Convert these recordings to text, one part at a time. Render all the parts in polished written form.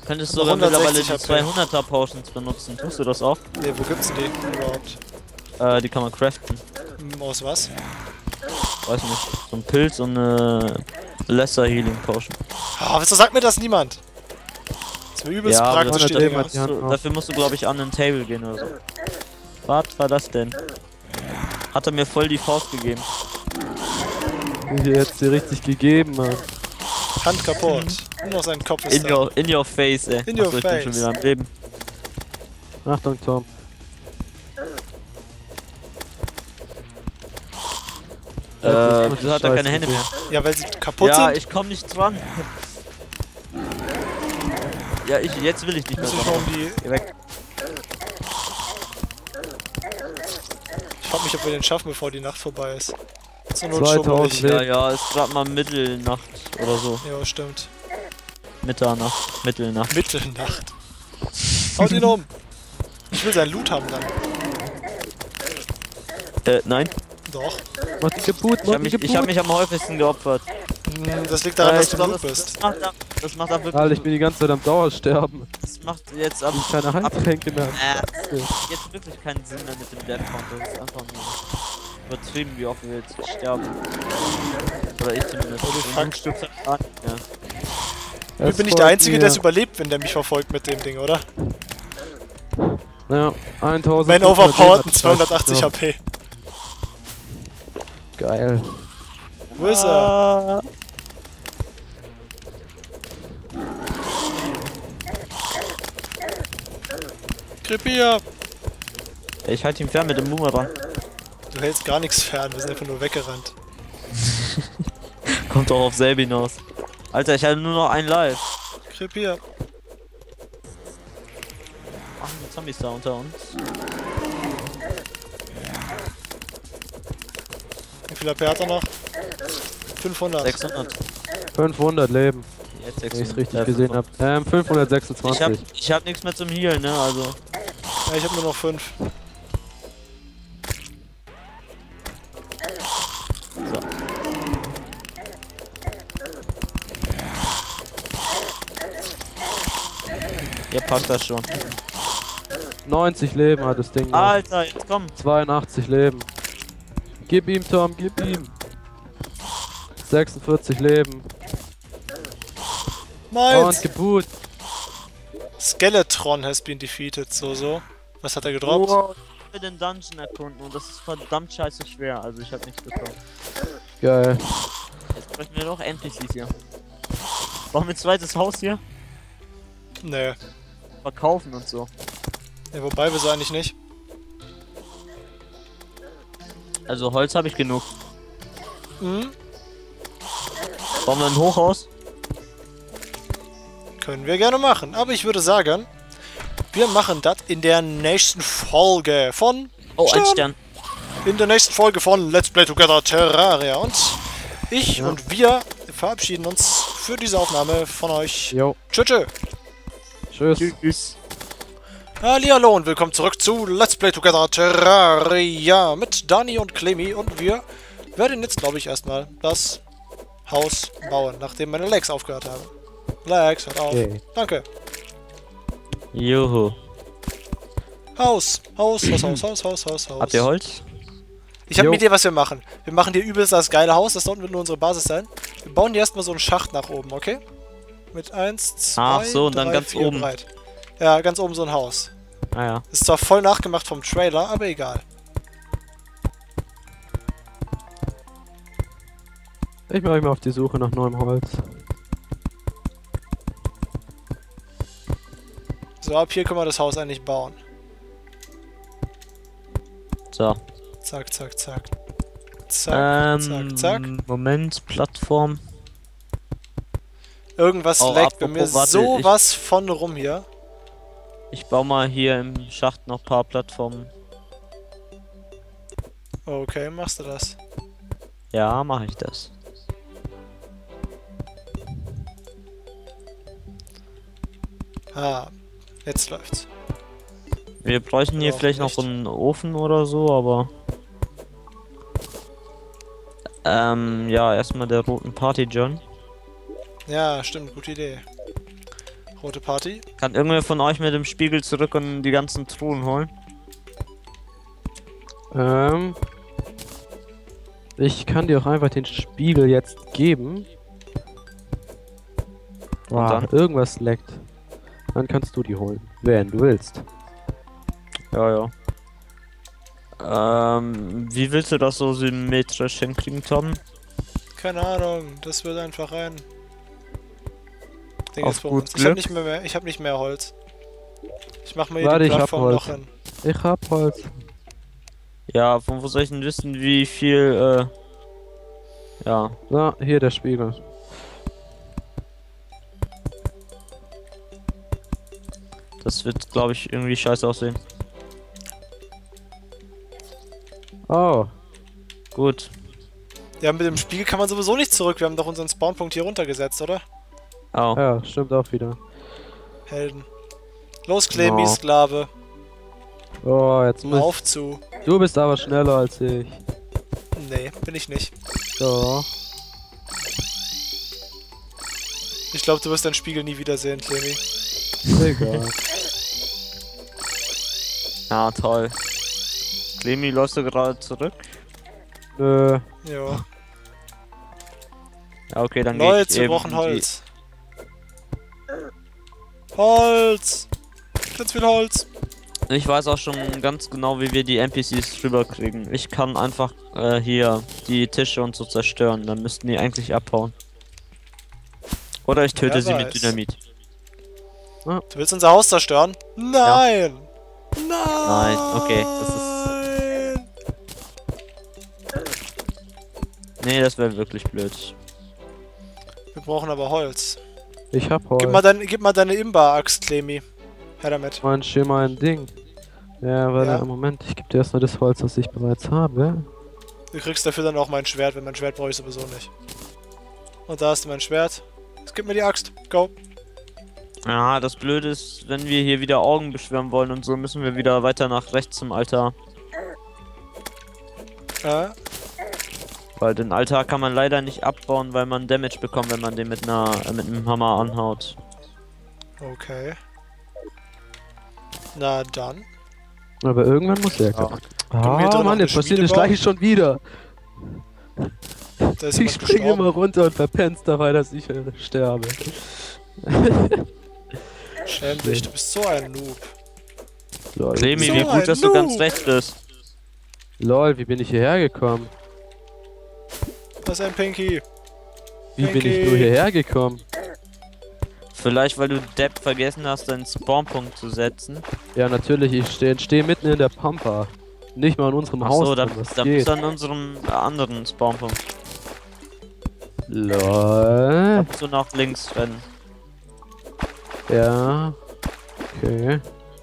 Könntest sogar mittlerweile die 160 HP. 200er Potions benutzen. Tust du das auch? Ne, wo gibt's denn die überhaupt? Die kann man craften. Aus was? Weiß nicht. So ein Pilz und eine Lesser Healing Potion. Ah, wieso sagt mir das niemand? Das ist mir übelst Ja, aber praktisch, die dafür Dinger. dafür musst du, glaube ich, an den Table gehen oder so. Was war das denn? Hat er mir voll die Faust gegeben. Die hat's dir richtig gegeben, Mann. Hand kaputt. Nur noch sein Kopf ist da. In your face, ey. In your Achso, ich bin face. schon wieder am Leben. Achtung, Tom. Wieso hat er keine Hände mehr? Ja, weil sie kaputt Ja, sind. ich komm nicht dran. Ja, jetzt will ich nicht mehr Muss ich dran. mal um die... Geh weg. Ich frag mich, ob wir den schaffen, bevor die Nacht vorbei ist. Zur Not schummel 2000 ich. Leben. Ja, ja, ist grad mal Mittelnacht oder so. Ja, stimmt. Mitternacht. Mittelnacht. Mittelnacht. Haut ihn um. Ich will sein Loot haben dann. Nein. Doch. Mach die kaputt, Ich mach hab die mich, ich hab kaputt. mich am häufigsten geopfert. Das liegt daran, dass du Ich glaub, Loot bist. das macht da wirklich. Alter, ich bin die ganze Zeit am Dauersterben. Das macht jetzt ab. Ich keine Heiltränke mehr. Jetzt wirklich keinen Sinn mehr mit dem Death Count. Das ist einfach nur übertrieben, wie oft wir jetzt sterben. Oder ich zumindest. Oh, du Und Fuck. ein Stück ja. Ich bin nicht der Einzige, der es überlebt, wenn der mich verfolgt mit dem Ding, oder? Ja, 1000. Mein Overpowered 280 HP. Geil. Wo ist er? Creepier! Ich halte ihn fern mit dem Boomerang. Du hältst gar nichts fern, wir sind einfach nur weggerannt. Kommt doch auf selbe hinaus. Alter, ich hatte nur noch ein Live. Creepier! Ach, die Zombies da unter uns. Wie viel HP hat er noch? 500. 600. 500 Leben, Jetzt wenn ich 600. es richtig gesehen habe. 526. Ich hab nichts mehr zum Healen, ne? Also. Ja, ich hab nur noch 5. So. Ihr packt das schon. 90 Leben hat das Ding noch. Alter, jetzt komm. 82 Leben. Gib ihm, Tom, gib ihm. 46 Leben. Und Meins! Geburt. Skeletron has been defeated, so. Was hat er gedroppt? Oh, ich will den Dungeon erkunden und das ist verdammt scheiße schwer. Also ich hab nichts bekommen. Geil. Jetzt bräuchten wir doch endlich hier. Brauchen wir ein zweites Haus hier? Nee. Verkaufen und so. Ja, wobei wir so eigentlich nicht. Also Holz habe ich genug. Hm? Bauen wir ein Hochhaus? Können wir gerne machen. Aber ich würde sagen, wir machen das in der nächsten Folge von... Oh, ein Stern. In der nächsten Folge von Let's Play Together Terraria. Und ich und wir verabschieden uns für diese Aufnahme von euch. Jo. Tschüss. Tschüss. Tschüss. Hallihallo und willkommen zurück zu Let's Play Together Terraria mit Dani und Clemmy. Und wir werden jetzt, glaube ich, erstmal das Haus bauen, nachdem meine Legs aufgehört haben. Legs, hört auf. Okay. Danke. Juhu. Haus. Haus. Habt ihr Holz? Ich habe Jo. eine Idee, was wir machen. Wir machen hier übelst das geile Haus, das sollten wir nur unsere Basis sein. Wir bauen hier erstmal so einen Schacht nach oben, okay? Mit 1, 2, Ach so, und dann 3, ganz 4 oben. breit. Ja, ganz oben so ein Haus. Ah ja. Ist zwar voll nachgemacht vom Trailer, aber egal. Ich mache mich mal auf die Suche nach neuem Holz. So, ab hier können wir das Haus eigentlich bauen. So. Zack, zack, zack. Zack, zack, zack. Moment, Plattform. Irgendwas Oh, leckt bei mir apropos, warte, sowas von rum hier. Ich baue mal hier im Schacht noch ein paar Plattformen. Okay, machst du das? Ja, mache ich das. Ah, jetzt läuft's. Wir bräuchten hier Ja, vielleicht noch nicht. so einen Ofen oder so, aber... ja, erstmal der roten Party John. Ja, stimmt, gute Idee. Rote Party. Kann irgendwer von euch mit dem Spiegel zurück und die ganzen Truhen holen? Ich kann dir auch einfach den Spiegel jetzt geben. Wow, dann? irgendwas leckt. Dann kannst du die holen, wenn du willst. Ja. Wie willst du das so symmetrisch hinkriegen, Tom? Keine Ahnung, das wird einfach ein Ding Auf jetzt bei gut uns. Glück. Ich hab nicht mehr Holz. Ich mach mal hier Warte, die ich hab Plattform noch Holz. hin. Ich hab Holz. Ja, von wo soll ich denn wissen, wie viel, ja. Na, hier der Spiegel. Das wird, glaube ich, irgendwie scheiße aussehen. Oh, Gut. Ja, mit dem Spiegel kann man sowieso nicht zurück. Wir haben doch unseren Spawnpunkt hier runtergesetzt, oder? Oh. ja, stimmt auch wieder. Helden. Los, Clemmy, No. Sklave. Oh, jetzt muss Auf zu. du bist aber schneller als ich. Nee, bin ich nicht. So. Ich glaube, du wirst deinen Spiegel nie wiedersehen, Clemmy. Egal. Ja, toll. Clemmy, läufst du gerade zurück? Nö. Ja. Ja, okay, dann gehe ich Leute, wir eben brauchen Holz. Holz! Ganz viel Holz. Ich weiß auch schon ganz genau, wie wir die NPCs rüberkriegen. Ich kann einfach hier die Tische und so zerstören. Dann müssten die eigentlich abhauen. Oder ich töte Wer sie mit weiß. Dynamit. Du willst unser Haus zerstören? Nein! Nein! Nein, okay, das ist. Nee, das wäre wirklich blöd. Wir brauchen aber Holz. Ich hab Holz. Gib mal deine Imba-Axt, Clemmy. Her damit. Mein Schimmer ein Ding. Ja, warte, Ja. einen Moment. Ich gebe dir erstmal das Holz, das ich bereits habe. Du kriegst dafür dann auch mein Schwert, weil mein Schwert brauche ich sowieso nicht. Und da hast du mein Schwert. Jetzt gib mir die Axt. Go. Ja, das Blöde ist, wenn wir hier wieder Augen beschwören wollen und so, müssen wir wieder weiter nach rechts zum Altar. Weil den Altar kann man leider nicht abbauen, weil man Damage bekommt, wenn man den mit einem Hammer anhaut. Okay. Na dann. Aber irgendwann muss er kaputt. mir Ah, doch noch Mann, eine jetzt passiert Schmiede das gleiche schon wieder. Da ist Ich jemand springe gestorben. immer runter und verpennst dabei, dass ich sterbe. Schäm dich, du bist so ein Noob. Lol. Clemmy, So wie ein gut, dass du ganz Noob. recht bist. Lol, wie bin ich hierher gekommen? Das ist ein Pinky. Wie bin ich Pinky. nur hierher gekommen? Vielleicht, weil du Depp vergessen hast, deinen Spawnpunkt zu setzen. Ja, natürlich, ich steh mitten in der Pampa. Nicht mal in unserem Haus. Achso, da drin, was bist geht? du an unserem anderen Spawnpunkt. Lol. Musst du nach links rennen. Ja. Okay.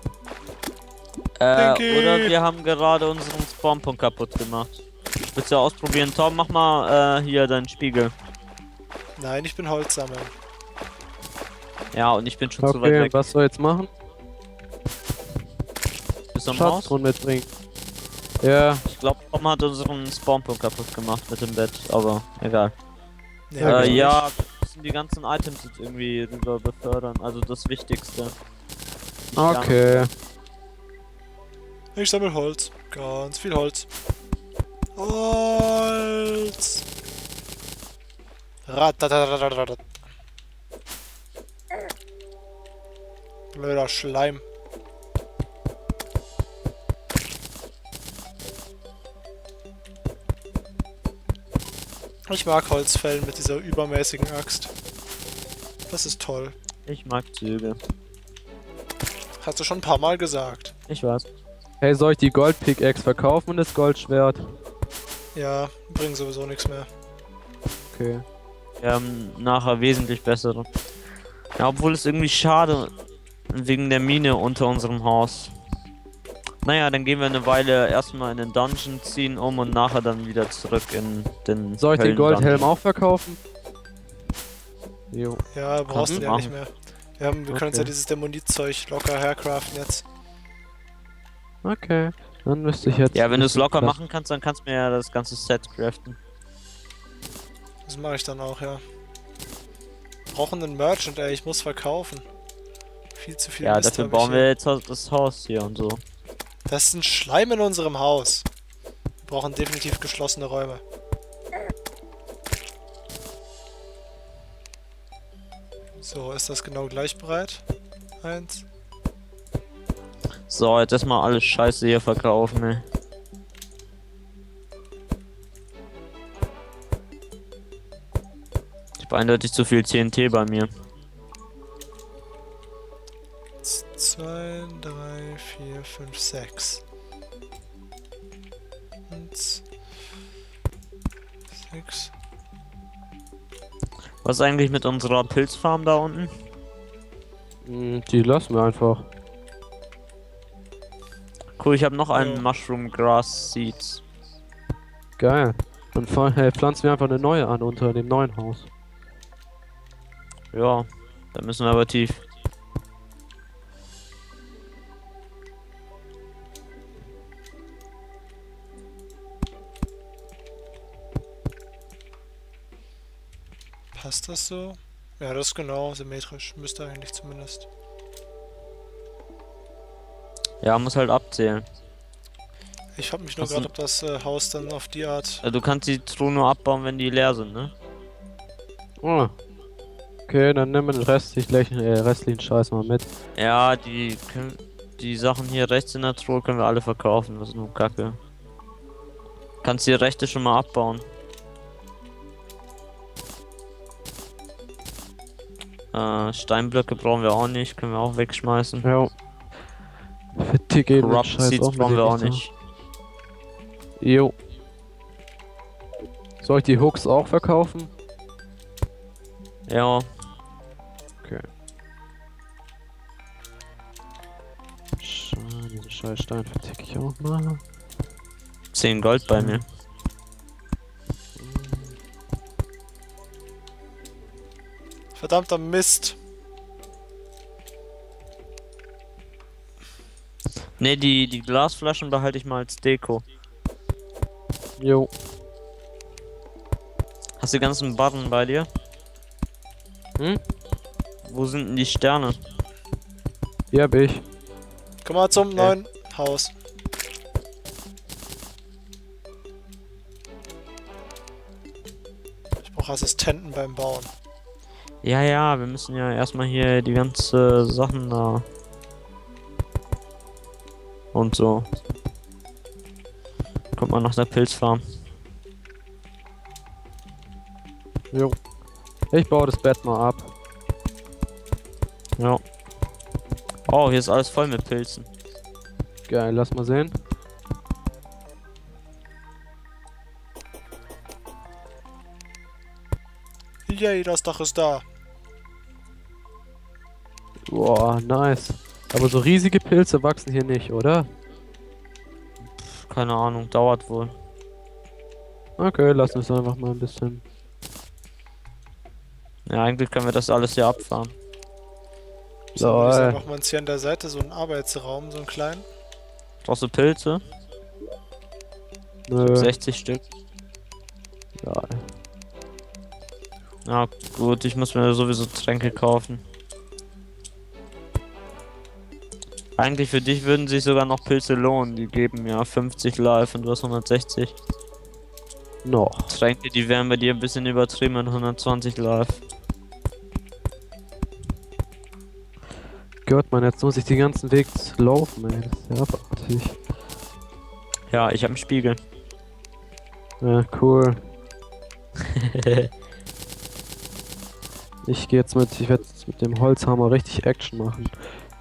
Pinky. Oder wir haben gerade unseren Spawnpunkt kaputt gemacht. Willst du ausprobieren? Tom, mach mal hier deinen Spiegel. Nein, ich bin Holz sammeln. Ja, und ich bin schon zu weit Okay, weg. was soll ich jetzt machen? Bist du am Haus? Schatztruhen mitbringen. Ja, Ich glaube, Tom hat unseren Spawnpunkt kaputt gemacht mit dem Bett, aber egal. Ja, okay. Ja, wir müssen die ganzen Items jetzt irgendwie rüber befördern, also das Wichtigste. Nicht okay. Ich sammle Holz. Ganz viel Holz. Holz. Ratatatatatatat. Blöder Schleim. Ich mag Holzfällen mit dieser übermäßigen Axt. Das ist toll. Ich mag Züge. Hast du schon ein paar Mal gesagt. Ich weiß. Hey, soll ich die Gold-Pickaxe verkaufen und das Goldschwert? Ja, bringen sowieso nichts mehr. Okay. Wir haben nachher wesentlich bessere. Ja, obwohl es irgendwie schade wegen der Mine unter unserem Haus. Naja, dann gehen wir eine Weile erstmal in den Dungeon, ziehen um und nachher dann wieder zurück in den Soll ich den Höllen-Dungeon. Goldhelm auch verkaufen? Jo. Ja, brauchst du Kannst ja du nicht mehr. Wir können uns ja Okay. dieses Dämonitzeug locker hercraften jetzt. Okay. Dann müsste ich jetzt... Ja, wenn du es locker das- machen kannst, dann kannst du mir ja das ganze Set craften. Das mache ich dann auch, ja. Wir brauchen einen Merchant, ey, ich muss verkaufen. Viel zu viel Ja, Mist dafür hab ich bauen hier. wir jetzt das Haus hier und so. Das ist ein Schleim in unserem Haus. Wir brauchen definitiv geschlossene Räume. So, ist das genau gleich breit? 1. So, jetzt erstmal alles Scheiße hier verkaufen, ey. Ich habe eindeutig zu viel TNT bei mir. 2, 3, 4, 5, 6. 1, 6. Was ist eigentlich mit unserer Pilzfarm da unten? Die lassen wir einfach. Cool, ich habe noch einen Ja. Mushroom Grass Seeds. Geil. Dann pflanzen wir einfach eine neue an unter dem neuen Haus. Ja, da müssen wir aber tief. Passt das so? Ja, das ist genau symmetrisch. Müsste eigentlich zumindest. Ja, muss halt abzählen. Ich frage mich nur Hast du- gerade, ob das Haus dann auf die Art... Du kannst die Truhe nur abbauen, wenn die leer sind, ne? Oh. Okay, dann nehmen wir den restlichen Scheiß mal mit. Ja, die Sachen hier rechts in der Truhe können wir alle verkaufen. Das ist nur Kacke. Kannst die rechte schon mal abbauen. Steinblöcke brauchen wir auch nicht, können wir auch wegschmeißen. Ja. Für die gehen den Corrupt Scheiß Seeds auch brauchen wir auch mit nicht. Jo. Soll ich die Hooks auch verkaufen? Ja, Okay. Diesen scheiß Stein verticke ich auch mal. 10 Gold bei mir. Verdammter Mist. Ne, die Glasflaschen behalte ich mal als Deko. Jo. Hast du die ganzen Button bei dir? Hm? Wo sind denn die Sterne? Hier hab ich. Komm mal zum Okay. neuen Haus. Ich brauche Assistenten beim Bauen. Ja, ja, wir müssen ja erstmal hier die ganze Sachen da. Und so. Kommt mal nach der Pilzfarm. Jo. Ich baue das Bett mal ab. Ja. Oh, hier ist alles voll mit Pilzen. Geil, lass mal sehen. Yay, das Dach ist da. Boah, nice. Aber so riesige Pilze wachsen hier nicht, oder? Keine Ahnung, dauert wohl. Okay, lass uns einfach mal ein bisschen. Ja, eigentlich können wir das alles hier abfahren. So, würde ich sagen, Lol. machen wir uns hier an der Seite so einen Arbeitsraum, so einen kleinen. Brauchst du Pilze? Nö. 60 Stück. Ja. Ja, gut, ich muss mir sowieso Tränke kaufen. Eigentlich für dich würden sich sogar noch Pilze lohnen. Die geben ja 50 Live und du hast 160. Noch. Tränke, die wären bei dir ein bisschen übertrieben mit 120 Live. Gott, man, jetzt muss ich den ganzen Weg laufen, ey. Das ist ja abartig. Ja, ich habe einen Spiegel. Ja, cool. Ich werde jetzt mit dem Holzhammer richtig Action machen.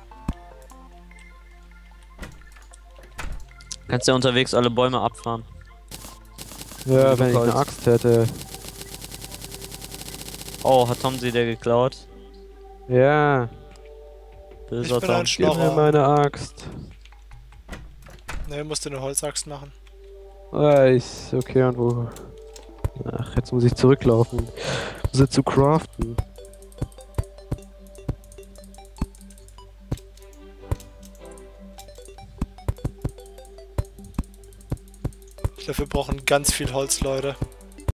Kannst ja unterwegs alle Bäume abfahren. Ja, wenn ich Holz. eine Axt hätte. Oh, hat Tom sie dir geklaut? Ja, Böser Ich bin Tom. ein gib mir Schnorrer. meine Axt. Ne, musst du eine Holzaxt machen. Ist okay, und wo? Ach, jetzt muss ich zurücklaufen. Um sie zu craften. Dafür brauchen ganz viel Holz, Leute.